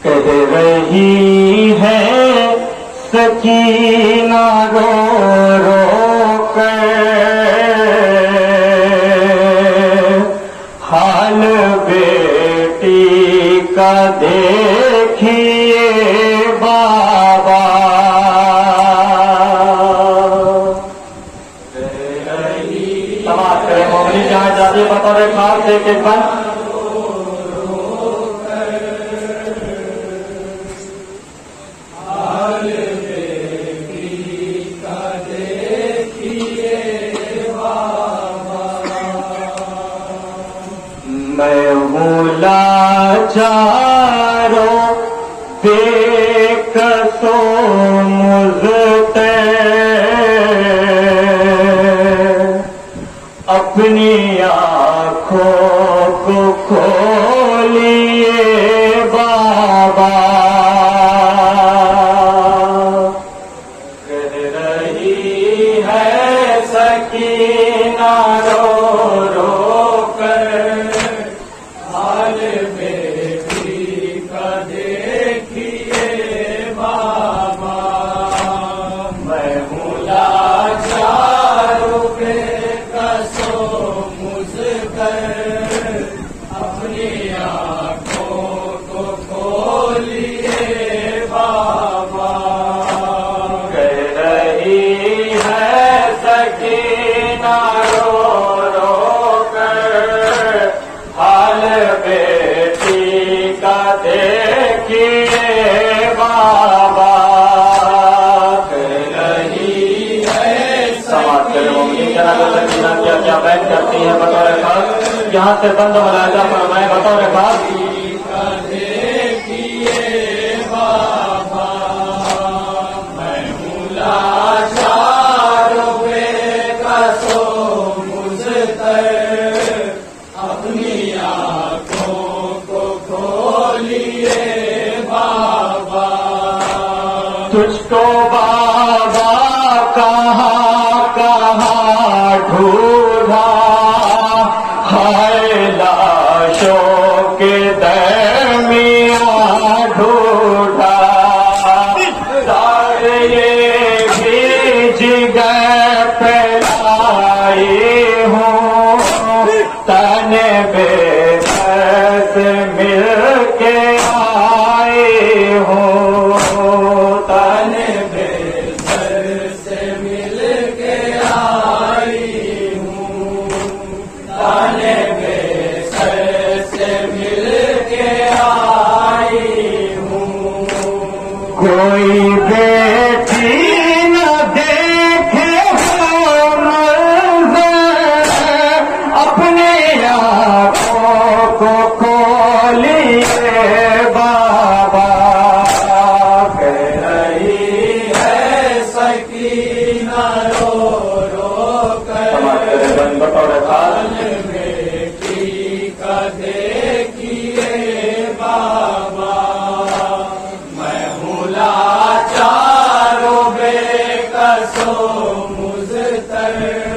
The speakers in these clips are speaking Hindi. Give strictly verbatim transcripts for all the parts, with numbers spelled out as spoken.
कह रही है सकीना रो रो कर, हाल बेटी का देखिए बाबा। समाज करे मोहनी जहाँ जाती बतौर खास एक एक बंद। मैं हूँ लाचारो बेकसो मुझते, अपनी आँखों को खोलिए बाबा। कह रही है सकीना रो रो कर, हाल बेटी का देखिए बाबा। मैं हूँ लाचारो बेकसो मुझकर, अपनी आँखों को खोलिए बाबा। कह रही है सकीना रो रो कर, हाल बेटी का देखिए बाबा। कह रही है समाज के लोगों की सकीना क्या क्या बैठ करती है बतौर खास, यहाँ से बंद मलाजा फरमाए बतौर खास। देखिए बाबा, मैं हूँ लाचारो बेकसो मुझतर, अपनी आँखों को खोलिए बाबा। तुझको बाबा कहाँ कहाँ ढूंढा, हाय लाशों के दरमियाँ ढूंढा। सारे ये बीज गए फैलाए हूँ, तन बेबस मिल के आए हूँ, तन बेबस मिल के आई हूँ, तन बेबस मिल के आई हूँ। कोई बेटी न देखे हो मंज़र, अपने आँखों को खोलिए बाबा। कह रही है सकीना रो रो कर, हाल बेटी का देखिए बाबा। मैं हूँ लाचारो बेकसो मुझतर,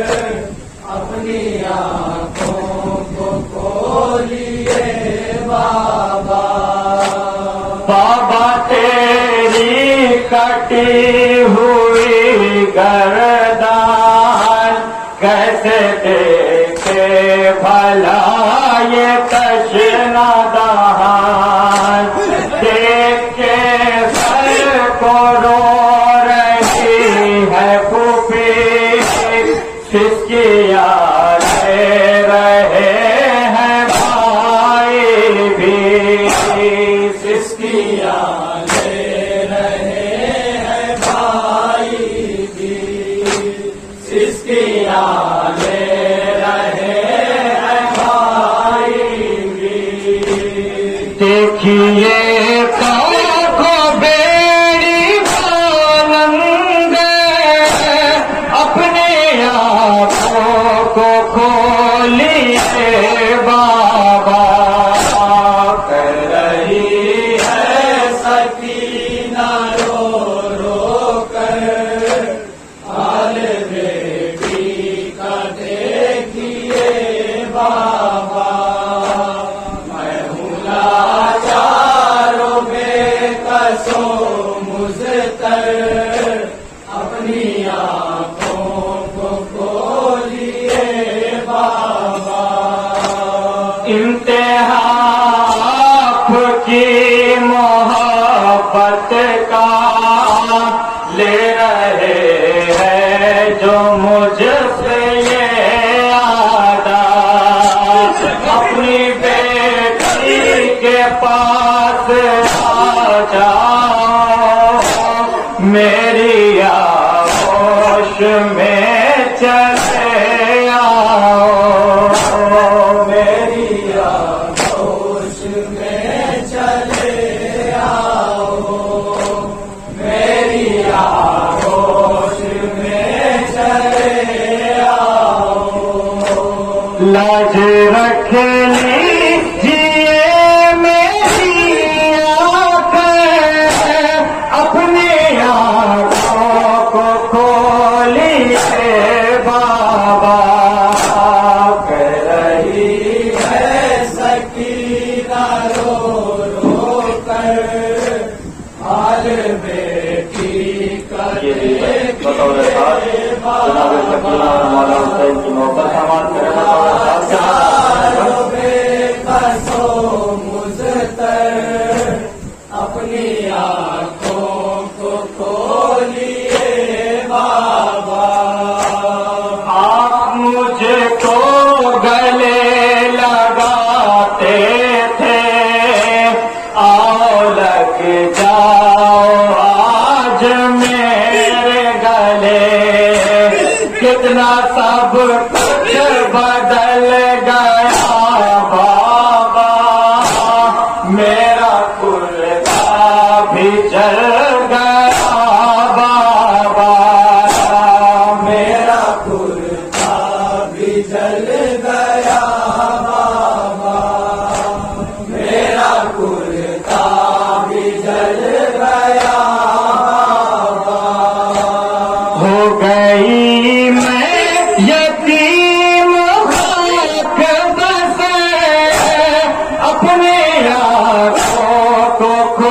अपनी आँखों को खोलिए बाबा। बाबा तेरी कटी हुई गर्दन, कैसे देखे भला ये तशना दहान। देख के सर को रो रही है फूफी, सिसकिया ले रहे हैं भाई भी, सिसकिया ले रहे हैं भाई भी, सिसकिया ले रहे हैं भाई भी। देखिए को बेड़ी बालंग, अपने आँखों को खोलिए बाबा। कह रही है सकीना रो रो कर, हाल बेटी का देखिए बाबा। मैं हूँ लाचारो की मोहब्बत का ले रहे हैं जो मुझसे ये आदा। अपनी बेटी के पास आ जाओ, मेरी आगोश में चले आओ, मेरी आगोश में चले आओ, मेरी आगोश में चले आओ। लाज रख लीजिए मेरी आंखें, अपनी आंखों को खोलिए बाबा। कह रही है सकीना रो रो कर, हाल बेटी का बतौर मौला हुसैन की मोहब्बत समाज चारों बेकसो मुझतर, अपनी आंखों को खोलिए बाबा। आप मुझको गले लगाते थे, आओ लग जाओ आज मेरे गले। कितना सब कुछ बदल गया बाबा, मेरा कुर्ता भी जल गया बाबा, मेरा कुर्ता भी जल गया बाबा, मेरा कुर्ता भी जल गया बाबा। हो गई मैं यतीम खाक बसे, अपने आँखों को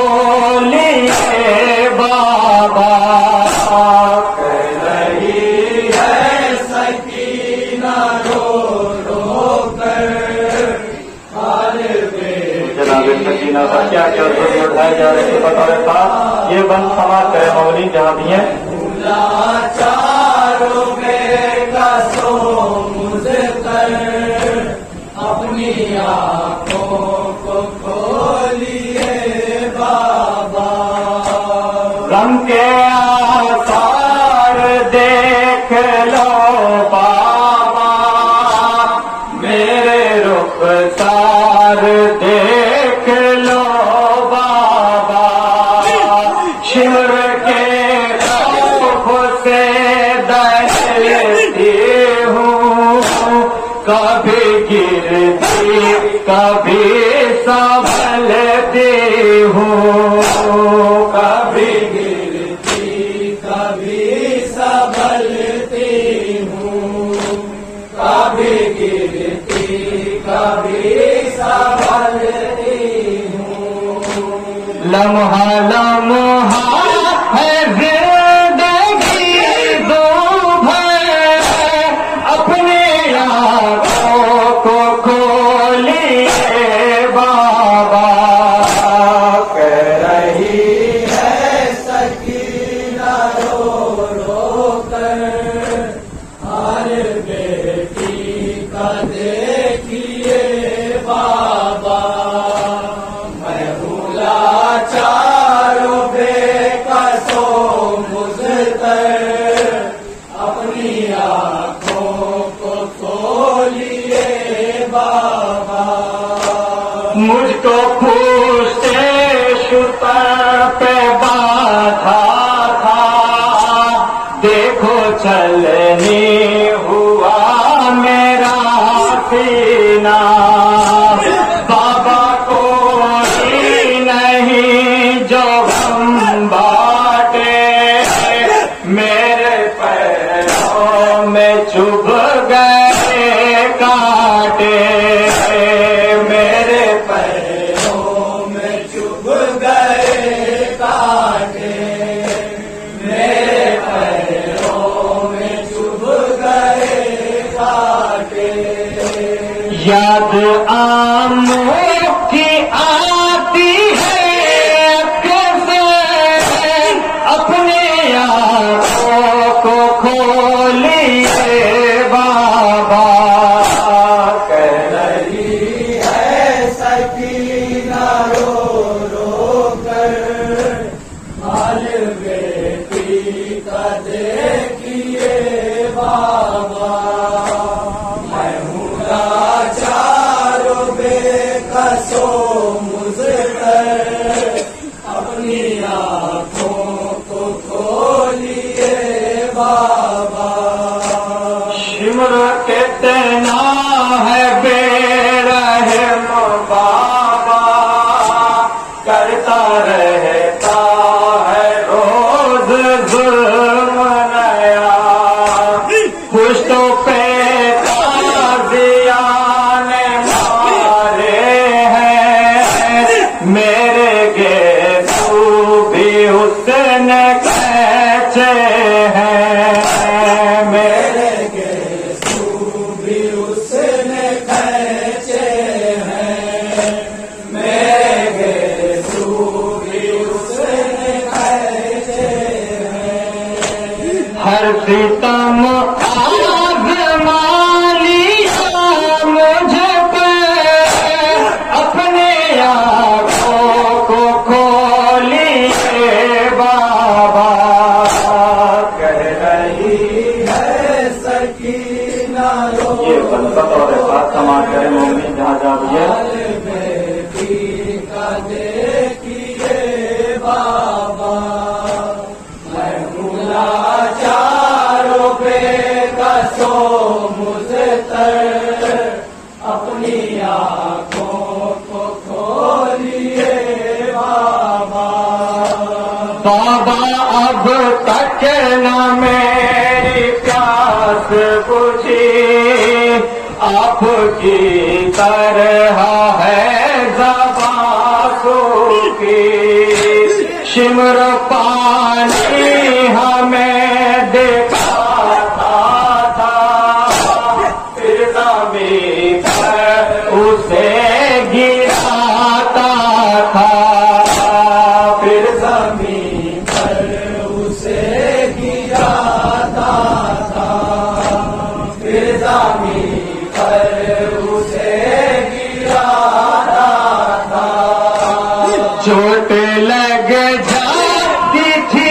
खोलिए बाबा। कह रही है सकीना रो रो कर, हाल बेटी। जनाब सकीना का क्या क्या उठाए जा रहे थे बता रहे था। ये बंद समाज करे मौली जहाँ भी है। चारों बेकसो मुझतर, अपनी आंखों को खोलिए बाबा। गम के आसार देख लो बाबा, मेरे रुखसार देख लो बाबा। शिमर के खौफ से डरती हूँ, कभी गिरती कभी संभलती हूँ, कभी गिरती कभी संभलती हूँ, कभी गिरती कभी संभलती हूँ। लम्हा लम्हा है जिंदगी दो भर, अपने आँखों को खोलिए बाबा। कह रही है सकीना रो रो कर, हाल बेटी का देखिए बाबा। मैं भूला चारों बेकसो मुझतर, अपनी आँखों को खोलिए बाबा। मुझको पूछते शुतर पे बाधा था, देखो चलनी हुआ मेरा सीना। बाबा को ही नहीं जो हम बाटे, मेरे पैरों में चुभ गए कांटे, मेरे पैरों में चुभ गए कांटे, मेरे पैरों में चुभ गए कांटे। याद आमों की आती कितना है बेरहम बाबा, करता रहता है रोज जुल्म नया। पुश्तों पे ताज़ियाने मारे हैं, मेरे गेसू भी उसने कैचे हैं, मेरे गेसू भी उसने कैचे हैं, मेरे गेसू भी उसने कैचे हैं। हर सितम आज़मा लिया मुझ पे, अपने आँखों को खोलिए बाबा। कह रही है सकीना रो, ये बंसत और साथ समाज करे मोमिन जहाँ जा भी है। बेटी का देखिए बाबा, मैं मुला चारों बेकसो मुझे तर, अपनी आँखों को खोलिए बाबा। बाबा अब तक न मेरी प्यास बुझी, आपकी तरह है ज़बां सूखी। शिमर पानी हमें दिखाता था, फिर ज़मीन पर उसे गिराता था, फिर ज़मीन पर उसे गिराता था, फिर ज़मीन पर उसे गिराता था। चोट लग जाती थी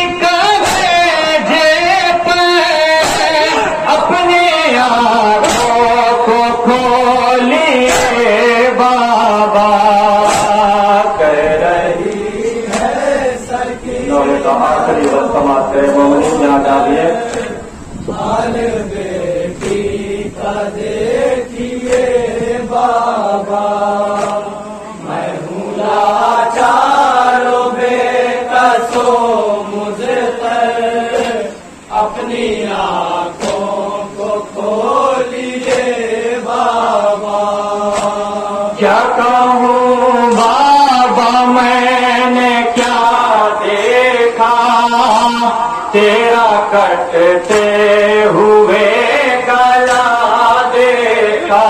कलेजे पर, अपने आँखों को खोलिए बाबा। कह रही है सकीना, तो आखिरी वक्त समाज करे मोमिन जहाँ डालिए। हाल बेटी का देखिए बाबा, मैं हूँ लाचारो बेकसो मुझे तर, अपनी आँखों को खोलिए बाबा। क्या कहूँ बाबा मैंने क्या देखा, तेरा कटते हुए गला देखा।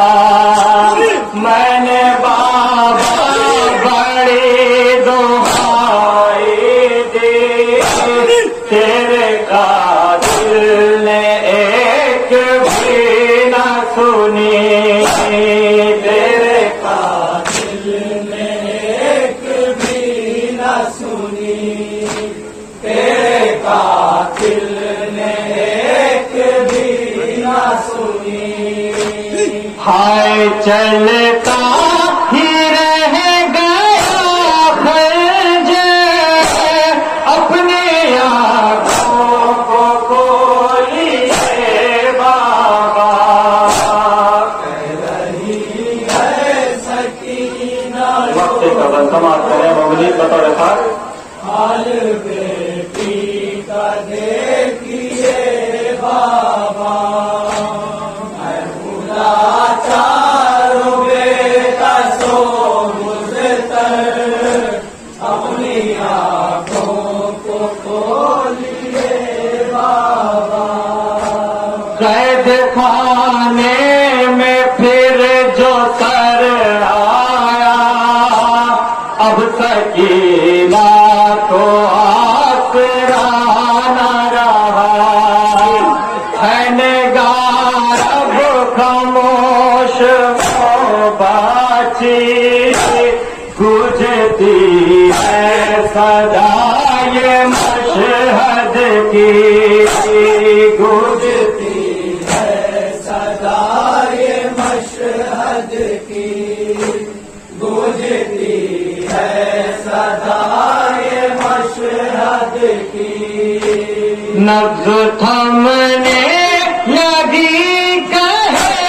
मैंने बाबा बड़ी दुहाई दी, तेरे कातिल ने एक भी न सुनी, तेरे कातिल ने एक भी न सुनी, तेरे कातिल ने एक भी न सुनी। हाय चलता ही रह गया खर्ज, अपने आँखों को खोलिए बाबा। कह रही है सकीना वक्त का समाज करें मोमिन बतौर खास। हाल बेटी का देखिए बाबा, मैं भूला चारों बेकसो मुझे तर, अपनी आँखों को खोलिए बाबा। कैद खाने में फिर जो सर आया, अब सकीना तो आसरा न रहा। है निगार अब खामोश हो बाची, गुजती है सदा ये मशहद की, गुजती है सदा ये मशहद की, गुजती है सदा ये मशहद की। नब्ज़ थमने लगी कहे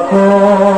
हो